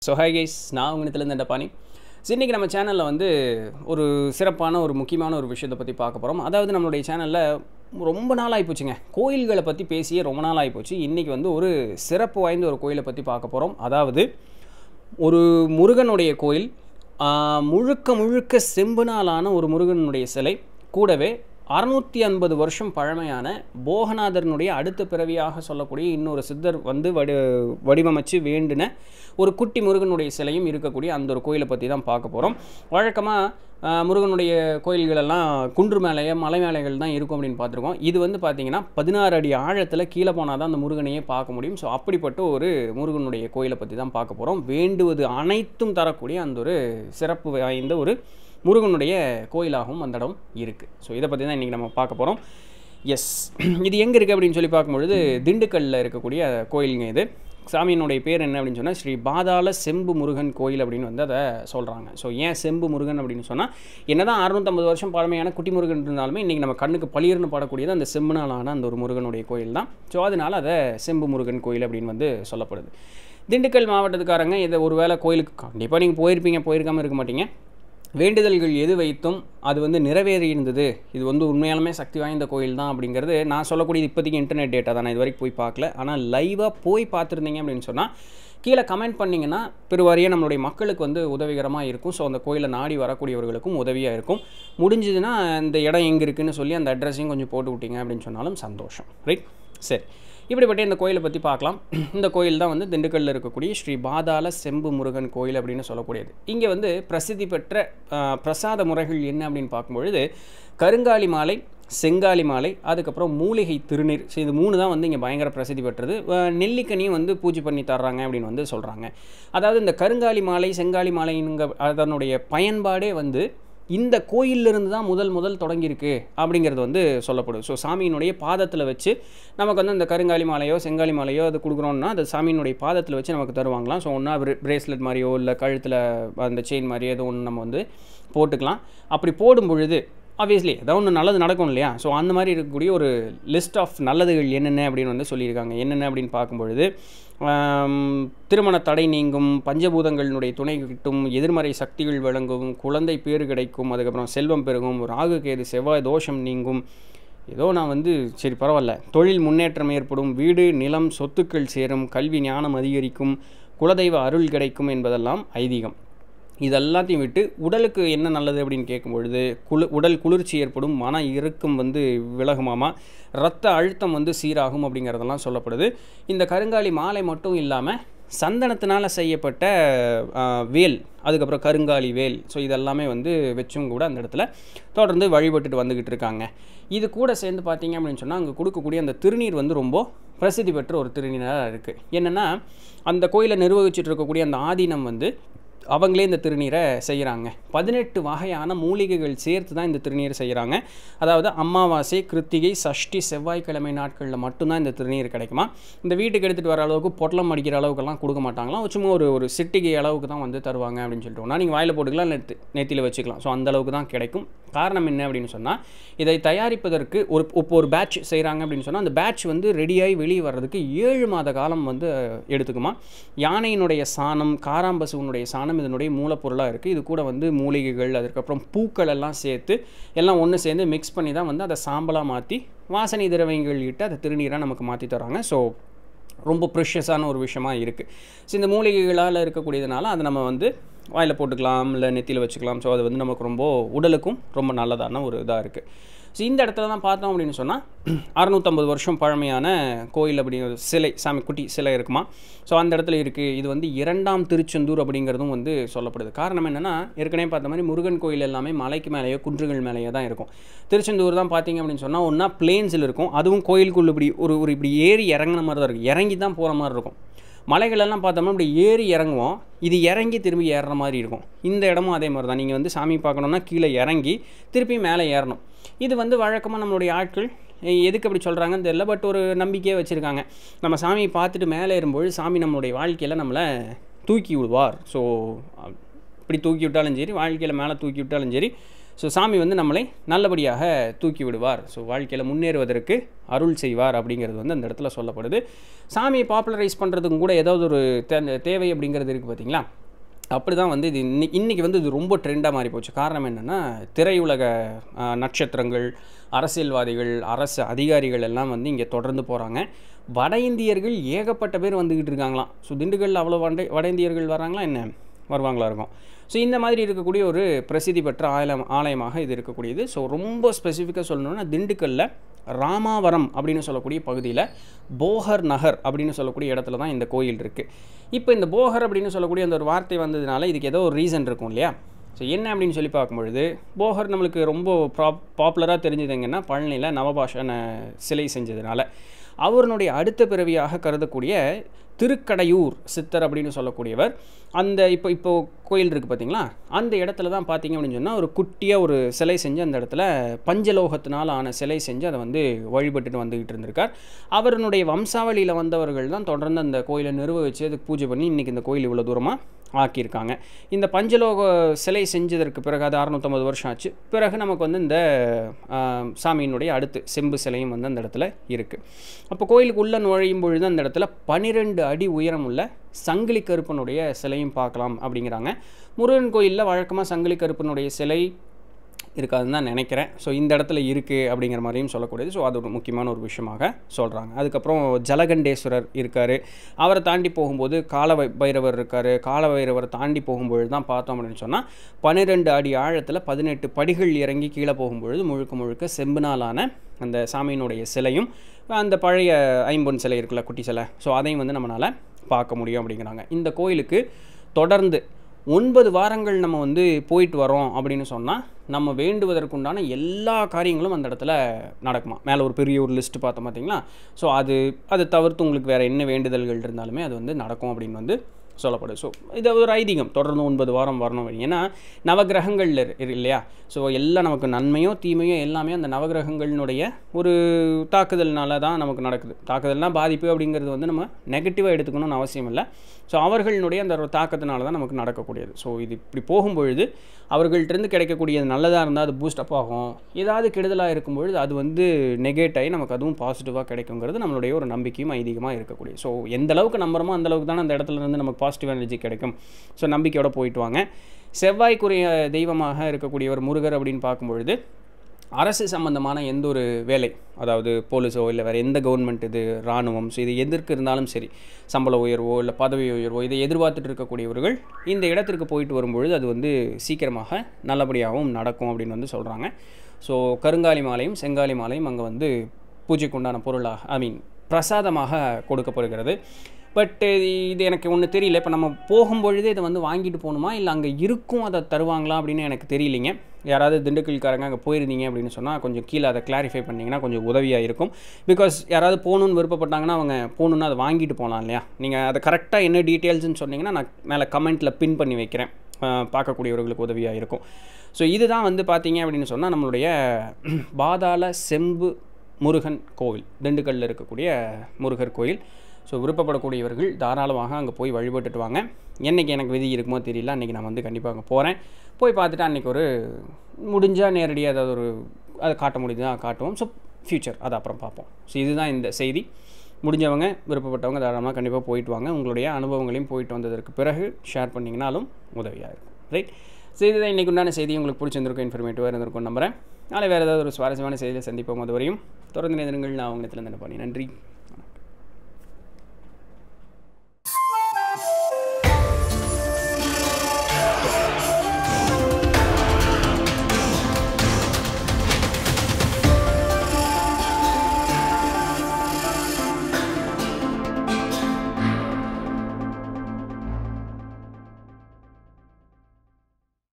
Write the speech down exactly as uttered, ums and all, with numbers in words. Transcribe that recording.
So hi guys, நான் உங்க Nithilan Dhandapani. இன்னைக்கு நம்ம சேனல்ல வந்து ஒரு சிறப்பான ஒரு முக்கியமான ஒரு விஷயத்தை பத்தி பார்க்க போறோம். அதாவது நம்மளுடைய சேனல்ல ரொம்ப நாள் ஆயி போச்சுங்க. கோயில்களை பத்தி பேசியே ரொம்ப நாள் ஆயி போச்சு. இன்னைக்கு வந்து ஒரு சிறப்பு வாய்ந்த ஒரு கோயிலை பத்தி பார்க்க போறோம். அதாவது ஒரு முருகனுடைய கோயில், முழுக்க முழுக்க செம்புனாலான ஒரு முருகனுடைய சிலை, கூடவே அறுநூற்று ஐம்பது வருஷம் பழமையான போகநாதரனுடைய அடுத்த பிறவியாக சொல்லக்கூடிய இன்னொரு சித்தர் வந்து வடி வடிவமைச்சு வேண்டின ஒரு குட்டி முருகனுடைய சிலையும் இருக்கக்கூடிய அந்த ஒரு கோயிலை பற்றி தான் பார்க்க போகிறோம். வழக்கமாக முருகனுடைய கோயில்களெல்லாம் குன்று மேலேயே மலை மேலைகள் தான் இருக்கும் அப்படின்னு பார்த்துருக்கோம். இது வந்து பார்த்திங்கன்னா பதினாறு அடி ஆழத்தில் கீழே போனால் தான் அந்த முருகனையே பார்க்க முடியும். ஸோ அப்படிப்பட்ட ஒரு முருகனுடைய கோயிலை பற்றி தான் பார்க்க போகிறோம். வேண்டுவது அனைத்தும் தரக்கூடிய அந்த ஒரு சிறப்பு வாய்ந்த ஒரு முருகனுடைய கோயிலாகவும் அந்த இடம் இருக்குது. ஸோ இதை பற்றி தான் இன்றைக்கி நம்ம பார்க்க போகிறோம். எஸ், இது எங்கே இருக்குது அப்படின்னு சொல்லி பார்க்கும்பொழுது திண்டுக்கல்லில் இருக்கக்கூடிய கோயிலுங்க. இது சாமியினுடைய பேர் என்ன அப்படின்னு சொன்னால் ஸ்ரீ பாதாள செம்பு முருகன் கோயில் அப்படின்னு வந்து அதை சொல்கிறாங்க. ஸோ ஏன் செம்பு முருகன் அப்படின்னு சொன்னால், என்ன தான் அறுநூற்றம்பது வருஷம் பழமையான குட்டி முருகன் இருந்தாலுமே இன்றைக்கி நம்ம கண்ணுக்கு பளிர்னு படக்கூடியது அந்த செம்புனாலான அந்த ஒரு முருகனுடைய கோயில் தான். ஸோ அதனால் அதை செம்பு முருகன் கோயில் அப்படின்னு வந்து சொல்லப்படுது. திண்டுக்கல் மாவட்டத்துக்காரங்க இதை ஒரு வேளை கோயிலுக்கு கண்டிப்பாக நீங்கள் போயிருப்பீங்க, போயிருக்காமல் இருக்க மாட்டீங்க. வேண்டுதல்கள் எது வைத்தும் அது வந்து நிறைவேறி இருந்தது, இது வந்து உண்மையாலுமே சக்தி வாய்ந்த கோயில் தான் அப்படிங்கிறது நான் சொல்லக்கூடியது இப்போதைக்கு இன்டர்நெட் டேட்டா தான். நான் இது வரைக்கும் போய் பார்க்கல. ஆனால் லைவாக போய் பார்த்துருந்தீங்க அப்படின்னு சொன்னால் கீழே கமெண்ட் பண்ணிங்கன்னா பெருவாரியாக நம்மளுடைய மக்களுக்கு வந்து உதவிகரமாக இருக்கும். ஸோ அந்த கோயிலை நாடி வரக்கூடியவர்களுக்கும் உதவியாக இருக்கும். முடிஞ்சதுன்னா இந்த இடம் எங்கே இருக்குதுன்னு சொல்லி அந்த அட்ரஸையும் கொஞ்சம் போட்டு விட்டீங்க அப்படின்னு சொன்னாலும் சந்தோஷம். ரைட், சரி, இப்படிப்பட்ட இந்த கோயிலை பற்றி பார்க்கலாம். இந்த கோயில் தான் வந்து திண்டுக்கல்லில் இருக்கக்கூடிய ஸ்ரீ பாதாள செம்பு முருகன் கோயில் அப்படின்னு சொல்லக்கூடியது. இங்கே வந்து பிரசித்தி பெற்ற பிரசாத முறைகள் என்ன அப்படின்னு பார்க்கும்பொழுது கருங்காலி மாலை, செங்காலி மாலை, அதுக்கப்புறம் மூலிகை திருநீர். ஸோ இது மூணு தான் வந்து இங்கே பயங்கர பிரசித்தி பெற்றது. நெல்லிக்கனியும் வந்து பூஜை பண்ணி தர்றாங்க அப்படின்னு வந்து சொல்கிறாங்க. அதாவது இந்த கருங்காலி மாலை, செங்காலி மாலைங்க அதனுடைய பயன்பாடே வந்து இந்த கோயிலிருந்து தான் முதல் முதல் தொடங்கியிருக்கு அப்படிங்கிறது வந்து சொல்லப்படுது. ஸோ சாமியினுடைய பாதத்தில் வச்சு நமக்கு வந்து இந்த கருங்காலி மாலையோ செங்காலி மாலையோ அது கொடுக்குறோன்னா அது சாமியினுடைய பாதத்தில் வச்சு நமக்கு தருவாங்களாம். ஸோ ஒன்றா பிரேஸ்லெட் மாதிரியோ இல்லை கழுத்தில் அந்த செயின் மாதிரியோ ஏதோ ஒன்று நம்ம வந்து போட்டுக்கலாம். அப்படி போடும் பொழுது ஆப்வியஸ்லி ஏதாவது ஒன்று நல்லது நடக்கும் இல்லையா? ஸோ அந்த மாதிரி இருக்கக்கூடிய ஒரு லிஸ்ட் ஆஃப் நல்லதுகள் என்னென்ன அப்படின்னு வந்து சொல்லியிருக்காங்க. என்னென்ன அப்படின்னு பார்க்கும்பொழுது திருமண தடை நீங்கும், பஞ்சபூதங்களினுடைய துணை கிட்டும், எதிர்மறை சக்திகள் வழங்கும், குழந்தை பேறு கிடைக்கும், அதுக்கப்புறம் செல்வம் பெருகும், ராகு கேது செவ்வாய் தோஷம் நீங்கும். ஏதோ நான் வந்து சரி பரவாயில்ல, தொழில் முன்னேற்றம் ஏற்படும், வீடு நிலம் சொத்துக்கள் சேரும், கல்வி ஞானம் அதிகரிக்கும், குலதெய்வ அருள் கிடைக்கும் என்பதெல்லாம் ஐதீகம். இதெல்லாத்தையும் விட்டு உடலுக்கு என்ன நல்லது அப்படின்னு கேட்கும்பொழுது குளு உடல் குளிர்ச்சி ஏற்படும், மன இறுக்கம் வந்து விலகுமாமா, இரத்த அழுத்தம் வந்து சீராகும் அப்படிங்கிறதெல்லாம் சொல்லப்படுது. இந்த கருங்காலி மாலை மட்டும் இல்லாமல் சந்தனத்தினால் செய்யப்பட்ட வேல், அதுக்கப்புறம் கருங்காலி வேல், ஸோ இதெல்லாமே வந்து வச்சும் கூட அந்த இடத்துல தொடர்ந்து வழிபட்டுட்டு வந்துக்கிட்டு இருக்காங்க. இது கூட சேர்ந்து பார்த்தீங்க அப்படின்னு சொன்னால் அங்கே கொடுக்கக்கூடிய அந்த திருநீர் வந்து ரொம்ப பிரசித்தி பெற்ற ஒரு திருநீராக இருக்குது. என்னென்னா அந்த கோயிலை நிர்வகிச்சுட்டு இருக்கக்கூடிய அந்த ஆதீனம் வந்து அவங்களே இந்த திருநீரை செய்கிறாங்க. பதினெட்டு வகையான மூலிகைகள் சேர்த்து தான் இந்த திருநீர் செய்கிறாங்க. அதாவது அமாவாசை, கிருத்திகை, சஷ்டி, செவ்வாய்க்கிழமை நாட்களில் மட்டும்தான் இந்த திருநீர் கிடைக்குமா. இந்த வீட்டுக்கு எடுத்துகிட்டு வர அளவுக்கு பொட்டலம் அடிக்கிற அளவுக்குலாம் கொடுக்க மாட்டாங்களாம். சும்மா ஒரு ஒரு சிட்டிகை அளவுக்கு தான் வந்து தருவாங்க அப்படின்னு சொல்லிட்டோம்னா நீங்கள் வாயில் போட்டுக்கலாம், நெத்து நெத்தியில் வச்சுக்கலாம். ஸோ அந்த அளவுக்கு தான் கிடைக்கும். காரணம் என்ன அப்படின்னு சொன்னால் இதை தயாரிப்பதற்கு ஒரு இப்போ ஒரு பேட்ச் செய்கிறாங்க அப்படின்னு சொன்னால் அந்த பேட்ச் வந்து ரெடியாகி வெளியே வர்றதுக்கு ஏழு மாத காலம் வந்து எடுத்துக்குமா. யானையினுடைய சாணம், காராம்பசுவனுடைய சாணம் இதனுடைய மூலப்பொருளாக இருக்குது. இது கூட வந்து மூலிகைகள், அதுக்கப்புறம் பூக்கள் எல்லாம் சேர்த்து எல்லாம் ஒன்று சேர்ந்து மிக்ஸ் பண்ணி தான் வந்து அதை சாம்பலாக மாற்றி வாசனை திரவியங்கள் இட்டு அதை திருநீராக நமக்கு மாற்றி தராங்க. ஸோ ரொம்ப ப்ரெஷியஸான ஒரு விஷயமாக இருக்குது. ஸோ இந்த மூலிகைகளால் இருக்கக்கூடியதுனால அதை நம்ம வந்து வாயில் போட்டுக்கலாம், இல்லை நெத்தியில் வச்சுக்கலாம். ஸோ அது வந்து நமக்கு ரொம்ப உடலுக்கும் ரொம்ப நல்லதான ஒரு இதாக இருக்குது. ஸோ இந்த இடத்துல தான் பார்த்தோம் அப்படின்னு சொன்னால் அறுநூற்றம்பது வருஷம் பழமையான கோயில் அப்படிங்கிற சிலை, சாமி குட்டி சிலை இருக்குமா. ஸோ அந்த இடத்துல இருக்குது. இது வந்து இரண்டாம் திருச்செந்தூர் அப்படிங்கிறதும் வந்து சொல்லப்படுது. காரணம் என்னென்னா ஏற்கனவே பார்த்த மாதிரி முருகன் கோயில் எல்லாமே மலைக்கு மேலேயோ குன்றுகள் மேலேயோ தான் இருக்கும். திருச்செந்தூர் தான் பார்த்தீங்க அப்படின்னு சொன்னால் ஒன்றா பிளேன்ஸில் இருக்கும், அதுவும் கோயிலுக்குள்ள இப்படி ஒரு ஒரு இப்படி ஏறி இறங்கின மாதிரி தான் இருக்கும், இறங்கி தான் போகிற மாதிரி இருக்கும். மலைகளெல்லாம் பார்த்தோம்னா இப்படி ஏறி இறங்குவோம், இது இறங்கி திரும்பி ஏறுற மாதிரி இருக்கும். இந்த இடமும் அதே மாதிரி தான். நீங்கள் வந்து சாமி பார்க்கணுன்னா கீழே இறங்கி திருப்பி மேலே ஏறணும். இது வந்து வழக்கமாக நம்மளுடைய ஆட்கள் எதுக்கு அப்படி சொல்கிறாங்கன்னு தெரியல, பட் ஒரு நம்பிக்கையே வச்சுருக்காங்க. நம்ம சாமியை பார்த்துட்டு மேலே ஏறும்போது சாமி நம்மளுடைய வாழ்க்கையில் நம்மளை தூக்கி விடுவார். ஸோ இப்படி தூக்கி விட்டாலும் சரி, வாழ்க்கையில் மேலே தூக்கி விட்டாலும் சரி, ஸோ சாமி வந்து நம்மளை நல்லபடியாக தூக்கி விடுவார், ஸோ வாழ்க்கையில் முன்னேறுவதற்கு அருள் செய்வார் அப்படிங்கிறது வந்து அந்த இடத்துல சொல்லப்படுது. சாமியை பாப்புலரைஸ் பண்ணுறதுக்கும் கூட ஏதாவது ஒரு தேவை அப்படிங்கிறது இருக்குது பார்த்தீங்களா. அப்படி தான் வந்து இது இன்னி இன்றைக்கி வந்து இது ரொம்ப ட்ரெண்டாக மாறி போச்சு. காரணம் என்னென்னா, திரையுலக நட்சத்திரங்கள், அரசியல்வாதிகள், அரசு அதிகாரிகள் எல்லாம் வந்து இங்கே தொடர்ந்து போகிறாங்க. வட இந்தியர்கள் ஏகப்பட்ட பேர் வந்துக்கிட்டு இருக்காங்களாம். ஸோ திண்டுக்கல்லில் அவ்வளோ வட வட இந்தியர்கள் வராங்களா என்ன, வருவாங்களா இருக்கும். ஸோ இந்த மாதிரி இருக்கக்கூடிய ஒரு பிரசித்தி பெற்ற ஆலயம் ஆலயமாக இது இருக்கக்கூடியது. ஸோ ரொம்ப ஸ்பெசிஃபிக்காக சொல்லணுன்னா, திண்டுக்கல்லில் ராமாவரம் அப்படின்னு சொல்லக்கூடிய பகுதியில் போகர் நகர் அப்படின்னு சொல்லக்கூடிய இடத்துல தான் இந்த கோயில் இருக்குது. இப்போ இந்த போகர் அப்படின்னு சொல்லக்கூடிய அந்த ஒரு வார்த்தை வந்ததுனால இதுக்கு ஏதோ ஒரு ரீசன் இருக்கும் இல்லையா. ஸோ என்ன அப்படின்னு சொல்லி பார்க்கும்பொழுது, போகர் நம்மளுக்கு ரொம்ப ப்ராப் பாப்புலராக தெரிஞ்சதுங்கன்னா பழனியில் நவபாஷன சிலை செஞ்சதுனால, அவருடைய அடுத்த பிறவியாக கருதக்கூடிய திருக்கடையூர் சித்தர் அப்படின்னு சொல்லக்கூடியவர் அந்த இப்போ இப்போது கோயில் இருக்குது பார்த்தீங்களா, அந்த இடத்துல தான் பார்த்தீங்க அப்படின்னு சொன்னால் ஒரு குட்டியாக ஒரு சிலை செஞ்சு அந்த இடத்துல பஞ்சலோகத்தினால் ஆன சிலை செஞ்சு அதை வந்து வழிபட்டுட்டு வந்துக்கிட்டு இருந்திருக்கார். அவருடைய வம்சாவளியில் வந்தவர்கள் தான் தொடர்ந்து அந்த கோயிலை நிறுவ வச்சு அதுக்கு பூஜை பண்ணி இன்றைக்கி இந்த கோயில் இவ்வளோ தூரமாக ஆக்கியிருக்காங்க. இந்த பஞ்சலோக சிலை செஞ்சதற்கு பிறகு அது அறுநூற்றம்பது வருஷம் ஆச்சு. பிறகு நமக்கு வந்து இந்த சாமியினுடைய அடுத்து செம்பு சிலையும் வந்து அந்த இடத்துல இருக்குது. அப்போ கோயிலுக்கு உள்ளே நுழையும் பொழுது அந்த இடத்துல பன்னிரெண்டு அடி உயரம் உள்ள சங்கிலி கருப்பனுடைய சிலையும் பார்க்கலாம் அப்படிங்கிறாங்க. முருகன் கோயிலில் வழக்கமாக சங்கிலி கருப்பனுடைய சிலை இருக்காதுன்னு தான் நினைக்கிறேன். ஸோ இந்த இடத்துல இருக்குது அப்படிங்கிற மாதிரியும் சொல்லக்கூடியது. ஸோ அது ஒரு முக்கியமான ஒரு விஷயமாக சொல்கிறாங்க. அதுக்கப்புறம் ஜலகண்டேஸ்வரர் இருக்கார். அவரை தாண்டி போகும்போது கால பைரவர் இருக்கார். கால பைரவரை தாண்டி போகும்பொழுது தான் பார்த்தோம் அப்படின்னு சொன்னால் பன்னிரெண்டு அடி ஆழத்தில் பதினெட்டு படிகள் இறங்கி கீழே போகும்பொழுது முழுக்க முழுக்க செம்புனாலான அந்த சாமியினுடைய சிலையும் அந்த பழைய ஐம்பொன் சிலை இருக்குல்ல, குட்டி சிலை, ஸோ அதையும் வந்து நம்மளால் பார்க்க முடியும் அப்படிங்கிறாங்க. இந்த கோயிலுக்கு தொடர்ந்து ஒன்பது வாரங்கள் நம்ம வந்து போயிட்டு வரோம் அப்படின்னு சொன்னால் நம்ம வேண்டுவதற்குண்டான எல்லா காரியங்களும் அந்த இடத்துல நடக்குமா. மேலே ஒரு பெரிய ஒரு லிஸ்ட்டு பார்த்தோம் பார்த்தீங்களா. ஸோ அது அதை தவிர்த்து உங்களுக்கு வேறு என்ன வேண்டுதல்கள் இருந்தாலுமே அது வந்து நடக்கும் அப்படின்னு வந்து சொல்லப்படுது. ஸோ இது ஒரு ஐதீகம், தொடர்ந்து ஒன்பது வாரம் வரணும். ஏன்னா நவகிரகங்கள் இல்லையா. ஸோ எல்லாம் நமக்கு நன்மையோ தீமையோ எல்லாமே அந்த நவகிரகங்களினுடைய ஒரு தாக்குதல்னால தான் நமக்கு நடக்குது. தாக்குதல்னால் பாதிப்பு அப்படிங்கிறது வந்து நம்ம நெகட்டிவாக எடுத்துக்கணும்னு அவசியம் இல்லை. ஸோ அவர்களுடைய அந்த ஒரு தாக்கத்தினால தான் நமக்கு நடக்கக்கூடியது. ஸோ இது இப்படி போகும்பொழுது அவர்கள்ட்டேருந்து கிடைக்கக்கூடியது நல்லதாக இருந்தால் அது பூஸ்டப் ஆகும். ஏதாவது கெடுதலாக இருக்கும்பொழுது அது வந்து நெகேட் ஆகி நமக்கு அதுவும் பாசிட்டிவாக கிடைக்குங்கிறது நம்மளுடைய ஒரு நம்பிக்கையும் ஐதீகமாக இருக்கக்கூடிய. ஸோ எந்த அளவுக்கு நம்புறோமோ அந்த அளவுக்கு தானே அந்த இடத்துல இருந்து நமக்கு பாசிட்டிவ் எனர்ஜி கிடைக்கும். ஸோ நம்பிக்கையோடு போயிட்டு வாங்க. செவ்வாய்க்குரிய தெய்வமாக இருக்கக்கூடியவர் முருகர் அப்படின்னு பார்க்கும்பொழுது அரசு சம்பந்தமான எந்த ஒரு வேலை, அதாவது போலீஸோ இல்லை வேறு எந்த கவர்மெண்ட், இது இராணுவம், ஸோ இது எதற்கு இருந்தாலும் சரி, சம்பள உயர்வோ இல்லை பதவி உயர்வோ இதை எதிர்பார்த்துட்டு இருக்கக்கூடியவர்கள் இந்த இடத்திற்கு போயிட்டு வரும்பொழுது அது வந்து சீக்கிரமாக நல்லபடியாகவும் நடக்கும் அப்படின்னு வந்து சொல்கிறாங்க. ஸோ கருங்காலி மாலையும் செங்காலி மாலையும் அங்கே வந்து பூஜைக்கு உண்டான பொருளாக, ஐ மீன் பிரசாதமாக கொடுக்கப்படுகிறது. பட் இது எனக்கு ஒன்று தெரியல. இப்போ நம்ம போகும்பொழுதே இதை வந்து வாங்கிட்டு போகணுமா இல்லை அங்கே இருக்கும் அதை தருவாங்களா அப்படின்னு எனக்கு தெரியலிங்க. யாராவது திண்டுக்கல்காரங்க அங்கே போயிருந்தீங்க அப்படின்னு சொன்னால் கொஞ்சம் கீழே அதை கிளாரிஃபை பண்ணிங்கன்னா கொஞ்சம் உதவியாக இருக்கும். பிகாஸ் யாராவது போகணுன்னு விருப்பப்பட்டாங்கன்னா அவங்க போகணுன்னு அதை வாங்கிட்டு போகலாம் இல்லையா. நீங்கள் அதை கரெக்டாக என்ன டீட்டெயில்ஸ்னு சொன்னீங்கன்னா நான் மேலே கமெண்ட்டில் பின் பண்ணி வைக்கிறேன், பார்க்கக்கூடியவர்களுக்கு உதவியாக இருக்கும். ஸோ இதுதான் வந்து பார்த்தீங்க அப்படின்னு சொன்னால் நம்மளுடைய பாதாள செம்பு முருகன் கோவில், திண்டுக்கல்லில் இருக்கக்கூடிய முருகர் கோயில். ஸோ விருப்பப்படக்கூடியவர்கள் தாராளமாக அங்கே போய் வழிபட்டுட்டு வாங்க. என்றைக்கு எனக்கு விதி இருக்குமோ தெரியல, அன்றைக்கி நான் வந்து கண்டிப்பாக அங்கே போகிறேன். போய் பார்த்துட்டு அன்றைக்கி ஒரு முடிஞ்சால் நேரடியாக ஏதாவது ஒரு அதை காட்ட முடியுதுதான் காட்டுவோம். ஸோ ஃப்யூச்சர் அதை அப்புறம் பார்ப்போம். ஸோ இதுதான் இந்த செய்தி. முடிஞ்சவங்க விருப்பப்பட்டவங்க தாராளமாக கண்டிப்பாக போயிட்டு வாங்க. உங்களுடைய அனுபவங்களையும் போயிட்டு வந்ததற்கு பிறகு ஷேர் பண்ணிங்கனாலும் உதவியாக இருக்கும். ரைட். ஸோ இதுதான் இன்றைக்கு உண்டான செய்தி. உங்களுக்கு பிடிச்சிருந்திருக்கும், இன்ஃபர்மேட்டிவாக இருந்திருக்கும் நம்புகிறேன். நாளை வேறு ஏதாவது ஒரு சுவாரஸ்யமான செய்தியை சந்திப்போம். அது வரையும் தொடர்ந்து நேரங்கள் நான் அவங்க நித்திலன் தண்டபாணி. நன்றி.